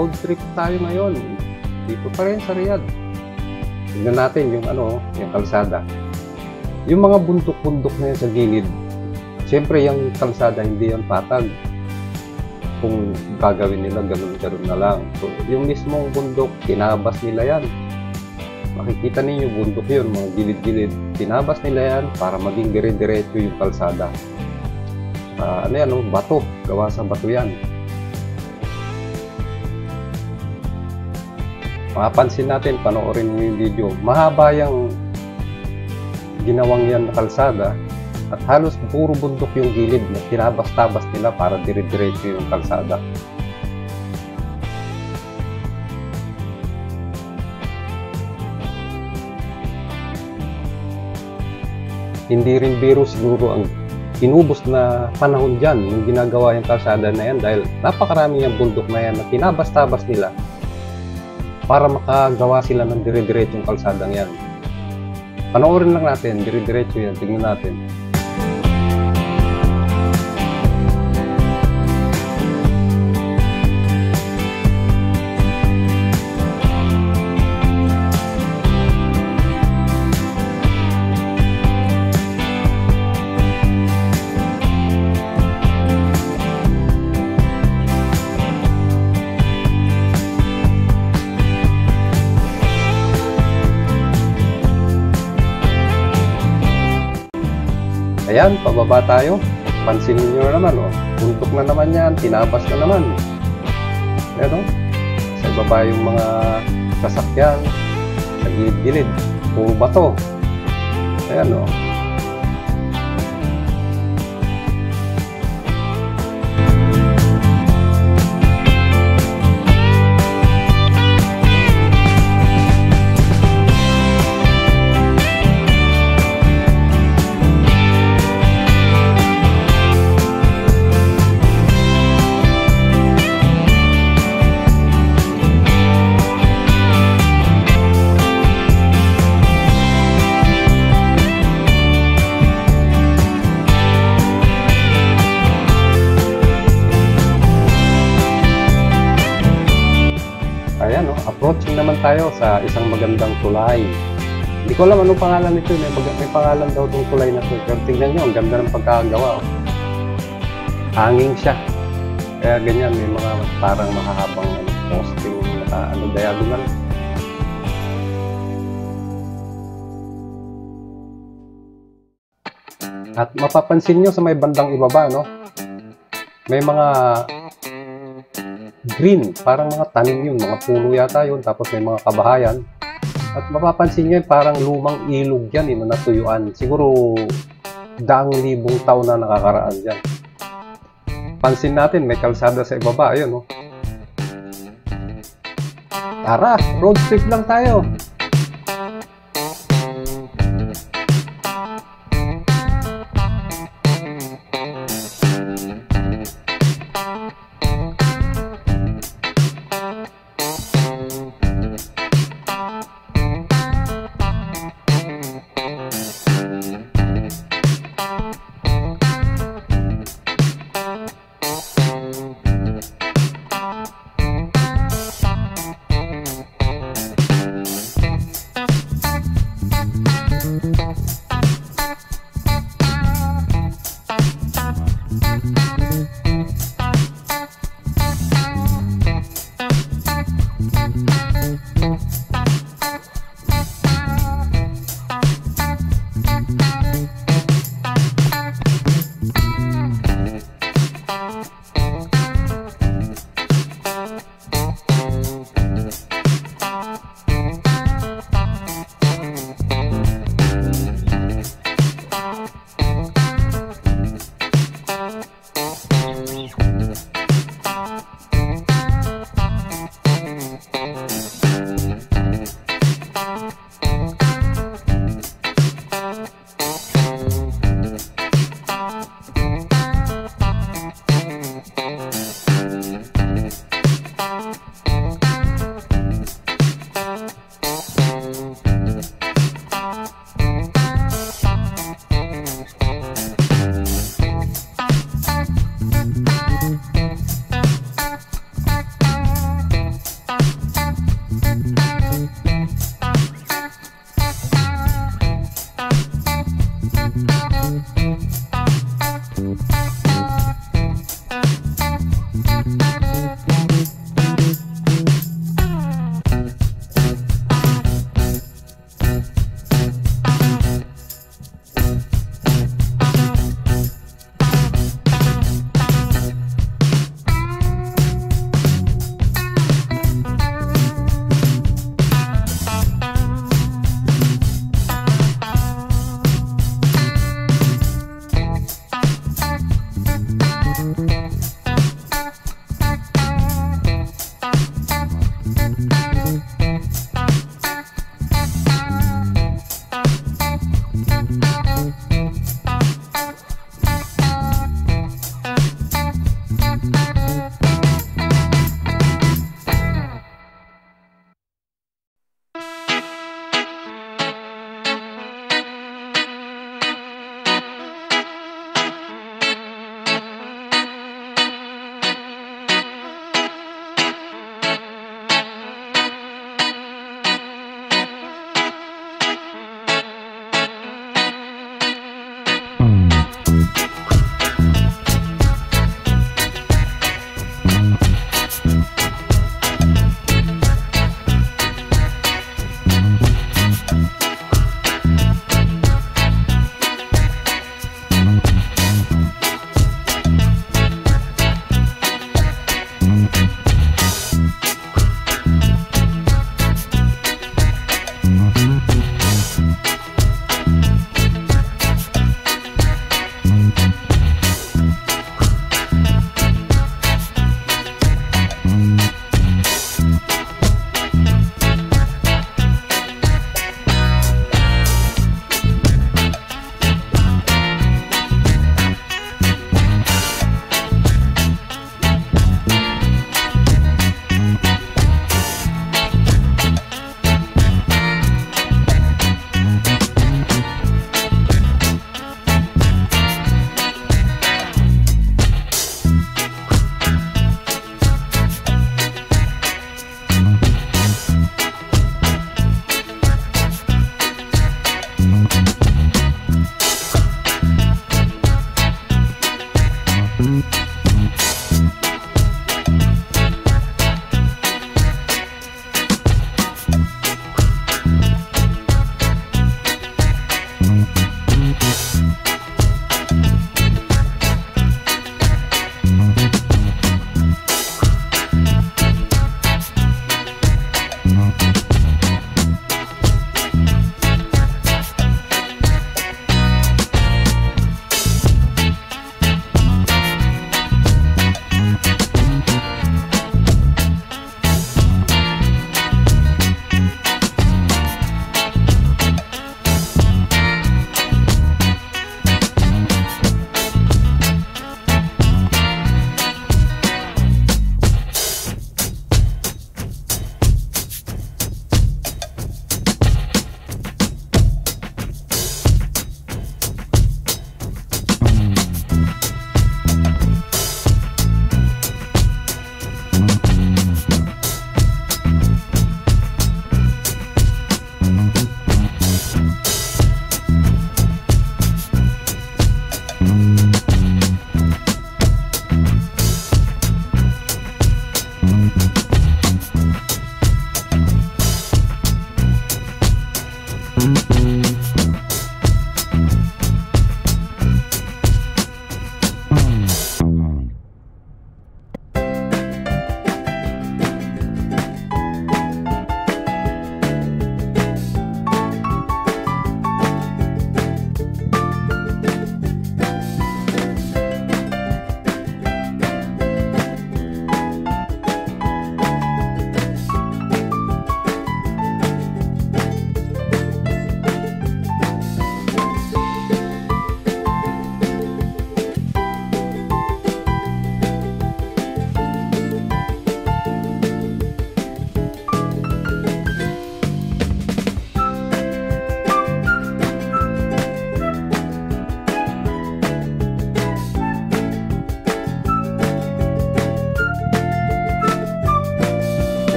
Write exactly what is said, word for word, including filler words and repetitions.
road trip tayo ngayon. Dito pa rin sa Riyadh. Tingnan natin yung ano, yung kalsada. Yung mga bundok-bundok na yun sa gilid. Siyempre, yung kalsada hindi yan patag. Kung gagawin nila, ganun-ganun na lang. So, yung mismong bundok, tinabas nila yan. Makikita ninyo, bundok yun, mga gilid-gilid. Tinabas nila yan para maging dire-diretso yung kalsada. Uh, ano yan, oh, bato. Gawa sa bato yan. Mapapansin natin, panoorin mo yung video. Mahaba yung ginawang yan na kalsada. At halos puro bundok yung gilid na tinabas-tabas nila para dire-diretso yung kalsada. Hindi rin biro siguro ang inubos na panahon dyan yung ginagawa yung kalsada na yan dahil napakarami yung bundok na yan na tinabas-tabas nila para makagawa sila ng dire-diretso yung kalsadang yan. Panoorin lang natin, dire-diretso yan, tignan natin. Ayan, pababa tayo. Pansinin nyo na naman, oh. Bundok na naman yan, tinabas na naman. Ayan, oh. Sa ibaba yung mga sasakyan, sa gilid-gilid, puro bato. Ayan, oh. Ayan, oh, approaching naman tayo sa isang magandang tulay. Hindi ko alam anong pangalan nito. May, may pangalan daw itong tulay na ito. Pero tingnan nyo, ang ganda ng pagkakagawa. Oh. Hanging siya. Kaya ganyan, may mga parang makahabang ano, posting, naka, ano, diagonal. At mapapansin nyo sa may bandang ibaba, no? May mga green, parang mga tanim yun, mga puno yata yun, tapos may mga kabahayan. At mapapansin nyo, parang lumang ilog yan, yun, na natuyuan. Siguro, daang libong taon na nakakaraan dyan. Pansin natin, may kalsada sa ibaba, ayun, oh. Tara, road trip lang tayo.